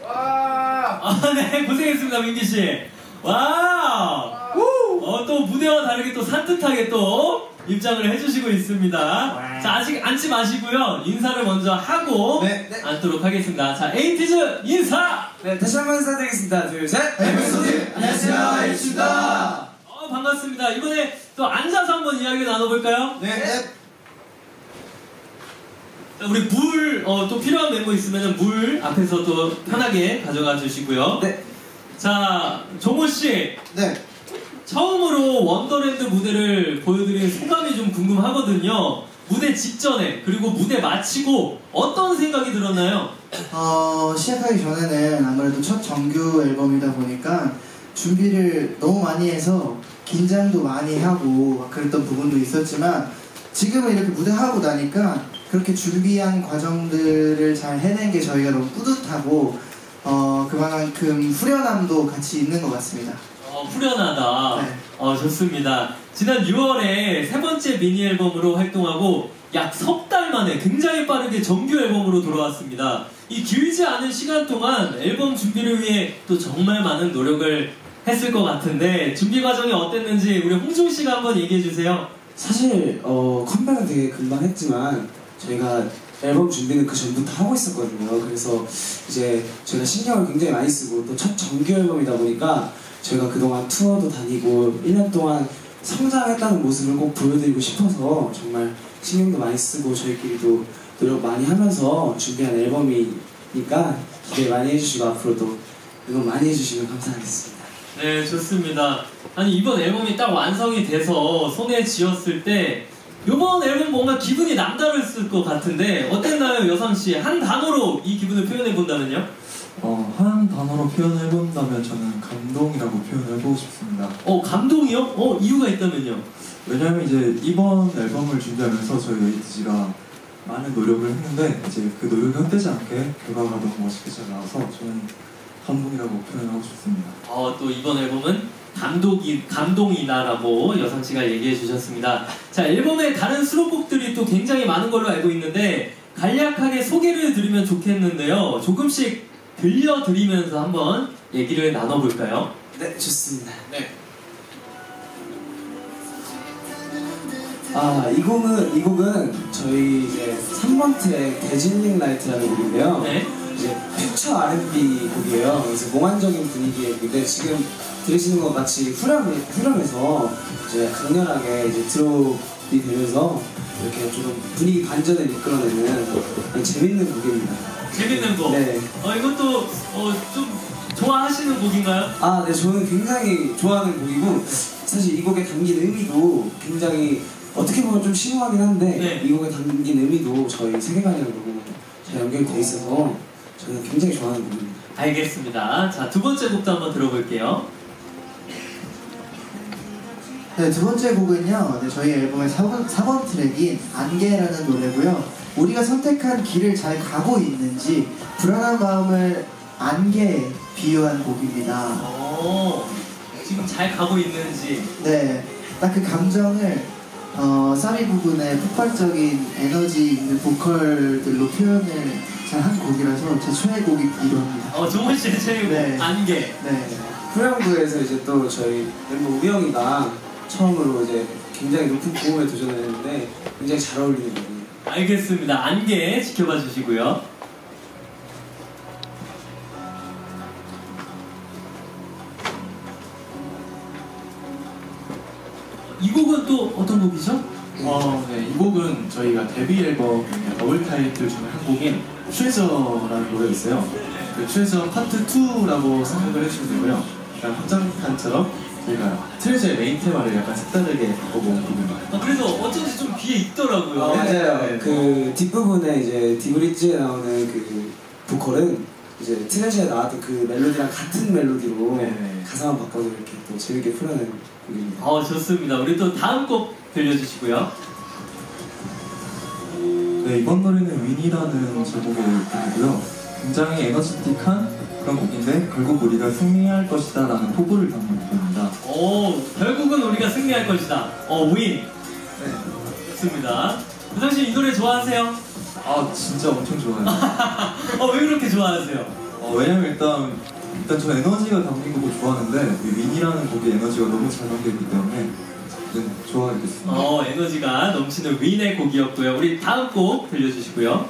네, 고생했습니다, 민기씨. 와우! 또 무대와 다르게 또 산뜻하게 또 입장을 해주시고 있습니다. 자, 아직 앉지 마시고요. 인사를 먼저 하고 앉도록 하겠습니다. 자, 에이티즈 인사! 네, 다시 한번 인사드리겠습니다. 둘, 셋! 에이티즈! 안녕하세요, 에이티즈입니다. 반갑습니다. 이번에 또 앉아서 한번 이야기 나눠볼까요? 네. 우리 물, 또 필요한 멤버 있으면 물 앞에서 또 편하게 가져가 주시고요. 네. 자, 종호씨. 네. 처음으로 원더랜드 무대를 보여드린 소감이 좀 궁금하거든요. 무대 직전에, 그리고 무대 마치고 어떤 생각이 들었나요? 시작하기 전에는 아무래도 첫 정규 앨범이다 보니까 준비를 너무 많이 해서 긴장도 많이 하고 그랬던 부분도 있었지만 지금은 이렇게 무대하고 나니까 그렇게 준비한 과정들을 잘 해낸 게 저희가 너무 뿌듯하고 그만큼 후련함도 같이 있는 것 같습니다. 후련하다. 네. 좋습니다. 지난 6월에 세 번째 미니 앨범으로 활동하고 약 석 달 만에 굉장히 빠르게 정규 앨범으로 돌아왔습니다. 이 길지 않은 시간 동안 앨범 준비를 위해 또 정말 많은 노력을 했을 것 같은데 준비 과정이 어땠는지 우리 홍중 씨가 한번 얘기해 주세요. 사실 컴백은 되게 금방 했지만 저희가 앨범 준비는 그 전부터 하고 있었거든요. 그래서 이제 저희가 신경을 굉장히 많이 쓰고 또 첫 정규 앨범이다 보니까 저희가 그동안 투어도 다니고 1년 동안 성장했다는 모습을 꼭 보여드리고 싶어서 정말 신경도 많이 쓰고 저희끼리도 노력 많이 하면서 준비한 앨범이니까 기대 많이 해주시고 앞으로도 응원 많이 해주시면 감사하겠습니다. 네, 좋습니다. 아니, 이번 앨범이 딱 완성이 돼서 손에 쥐었을 때 이번 앨범 뭔가 기분이 남다르실 것 같은데 어땠나요, 여상씨? 한 단어로 이 기분을 표현해 본다면요? 한 단어로 표현해본다면 저는 감동이라고 표현해보고 싶습니다. 감동이요? 이유가 있다면요? 왜냐면 이제 이번 앨범을 준비하면서 저희 에이티즈가 많은 노력을 했는데 이제 그 노력이 헛되지 않게 결과가 너무 멋있게 잘 나와서 저는 감동이라고 표현하고 싶습니다. 또 이번 앨범은 감동이다라고 여상씨가 얘기해 주셨습니다. 자, 앨범의 다른 수록곡들이 또 굉장히 많은 걸로 알고 있는데 간략하게 소개를 드리면 좋겠는데요. 조금씩 들려드리면서 한번 얘기를 나눠볼까요? 네, 좋습니다. 네. 이 곡은 저희 이제 3번 트랙 데질링 라이트라는 곡인데요. 네. 이제 퓨처 R&B 곡이에요. 그래서 몽환적인 분위기의 곡인데 지금 들으시는 것 같이 후렴해서 이제 강렬하게 이제 드롭이 되면서 이렇게 좀 분위기 반전을 이끌어내는 재밌는 곡입니다. 재밌는 곡? 네. 이것도 좀 좋아하시는 곡인가요? 네, 저는 굉장히 좋아하는 곡이고 사실 이 곡에 담긴 의미도 굉장히 어떻게 보면 좀 심오하긴 한데 네. 이 곡에 담긴 의미도 저희 세계관이랑 너무 잘 연결돼 있어서 저는 굉장히 좋아하는 곡입니다. 알겠습니다. 자, 두 번째 곡도 한번 들어볼게요. 네, 두 번째 곡은요, 저희 앨범의 4번 트랙인 안개라는 노래고요. 우리가 선택한 길을 잘 가고 있는지 불안한 마음을 안개에 비유한 곡입니다. 지금 잘 가고 있는지. 네, 딱 그 감정을 사비 부분의 폭발적인 에너지 있는 보컬들로 표현을 잘 한 곡이라서 제 최애곡이기도 합니다. 종훈 씨의 최애곡. 네. 안개. 네. 후렴구에서 이제 또 저희 멤버 우영이가 처음으로 이제 굉장히 높은 고음에 도전을 했는데 굉장히 잘 어울리는 곡이에요. 알겠습니다. 안개 지켜봐 주시고요. 이 곡은 또 어떤 곡이죠? 네, 이 곡은 저희가 데뷔 앨범 더블 타이틀 중에 한 곡인 트레저라는 노래가 있어요. 그 트레저 파트 2라고 생각을 해주시면 되고요. 약간 확장판처럼 저희가 트레저의 메인 테마를 약간 색다르게 바꿔본 곡입니다. 그래서 어쩐지 좀 귀에 익더라고요. 맞아요. 네. 그 뒷부분에 이제 디브리지에 나오는 그 보컬은 이제 트레저에 나왔던 그 멜로디랑 같은 멜로디로 네. 가사만 바꿔서 이렇게 또 재밌게 풀어낸 곡입니다. 좋습니다. 우리 또 다음 곡 들려주시고요. 네, 이번 노래는 윈이라는 제목의 곡이고요. 굉장히 에너지틱한 그런 곡인데 결국 우리가 승리할 것이다 라는 포부를 담은 곡입니다. 결국은 우리가 승리할 것이다. 윈. 네. 좋습니다. 우상씨 이 노래 좋아하세요? 진짜 엄청 좋아요. 왜 그렇게 좋아하세요? 왜냐면 일단 저 에너지가 담긴 곡을 좋아하는데 이 윈이라는 곡의 에너지가 너무 잘 담겨있기 때문에 좋아하겠습니다. 에너지가 넘치는 윈의 곡이었고요. 우리 다음 곡 들려주시고요.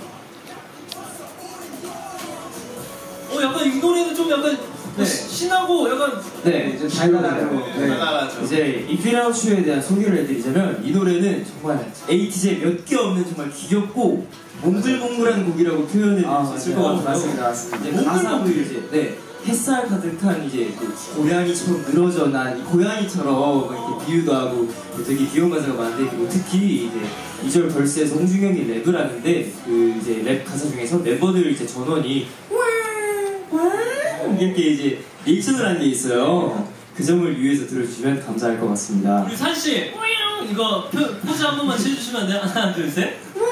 약간 이 노래는 좀 약간 신나고 약간 네, 이제 달달하고 달달하죠. 이제 이피라우슈에 대한 소개를 해드리자면 이 노래는 정말 에이티즈에 몇 개 없는 정말 귀엽고 몽글몽글한 곡이라고 표현을 쓸 것 같아요. 맞습니다. 이제 가사도 이제 햇살 가득한 이제 고양이처럼 늘어져 난 이 고양이처럼 이렇게 비유도 하고 되게 귀여운 가사가 많은데 그리고 특히 이제 2절 벌스에서 홍중영이 랩을 하는데 그 이제 랩 가사 중에서 멤버들 이제 전원이 이렇게 이제 리액션을 하는 게 있어요. 그 점을 유의해서 들어주시면 감사할 것 같습니다. 우리 산씨 이거 포즈 한 번만 취해주시면 안 돼요? 하나 둘 셋.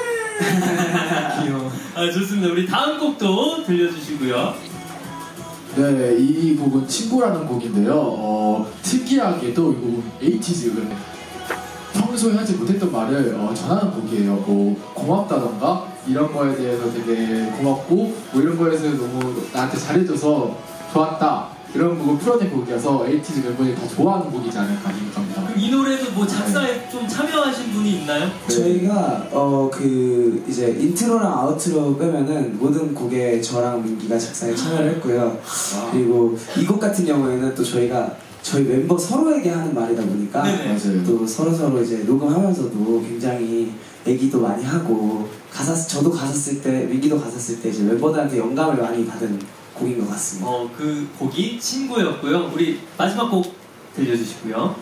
귀여워. 좋습니다. 우리 다음 곡도 들려주시고요. 네, 이 곡은 친구라는 곡인데요. 특이하게도 이 곡은 에이티즈 평소에 하지 못했던 말을 전하는 곡이에요. 뭐 고맙다던가 이런 거에 대해서 되게 고맙고 뭐 이런 거에서 너무 나한테 잘해줘서 좋았다 이런 곡을 풀어낸 곡이어서 에이티즈 멤버들이 다 좋아하는 곡이지 않을까 생각합니다. 이 노래도 뭐 작사에 좀 참여하신 분이 있나요? 저희가 그 이제 인트로랑 아우트로 빼면은 모든 곡에 저랑 민기가 작사에 참여를 했고요. 그리고 이 곡 같은 경우에는 또 저희가 저희 멤버 서로에게 하는 말이다 보니까 네네. 또 서로 이제 녹음하면서도 굉장히 얘기도 많이 하고 저도 가사 쓸 때 민기도 가사 쓸 때 이제 멤버들한테 영감을 많이 받은 곡인 것 같습니다. 그 곡이 친구였고요. 우리 마지막 곡 들려주시고요.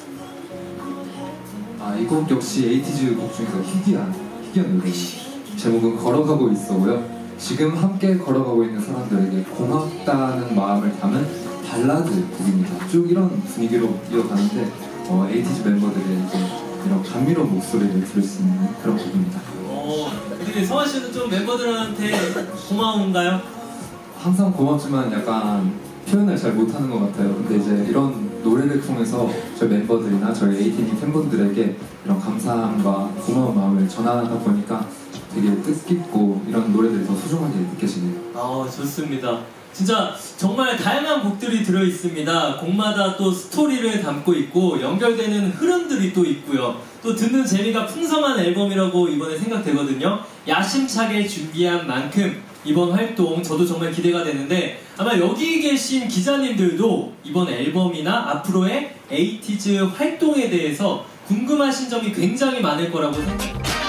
이 곡 역시 에이티즈 곡 중에서 희귀한 노래. 제목은 걸어가고 있어고요. 지금 함께 걸어가고 있는 사람들에게 고맙다는 마음을 담은 발라드 곡입니다. 쭉 이런 분위기로 이어가는데 에이티즈 멤버들의 이제 이런 감미로운 목소리를 들을 수 있는 그런 곡입니다. 근데 성환 씨는 좀 멤버들한테 고마운가요? 항상 고맙지만 약간 표현을 잘 못하는 것 같아요. 근데 이제 이런 노래를 통해서 저희 멤버들이나 저희 에이티니 팬분들에게 이런 감사함과 고마운 마음을 전하다 보니까 되게 뜻깊고 이런 노래들이 더 소중하게 느껴지네요. 좋습니다. 진짜 정말 다양한 곡들이 들어있습니다. 곡마다 또 스토리를 담고 있고 연결되는 흐름들이 또 있고요. 또 듣는 재미가 풍성한 앨범이라고 이번에 생각되거든요. 야심차게 준비한 만큼 이번 활동 저도 정말 기대가 되는데 아마 여기 계신 기자님들도 이번 앨범이나 앞으로의 에이티즈 활동에 대해서 궁금하신 점이 굉장히 많을 거라고 생각합니다.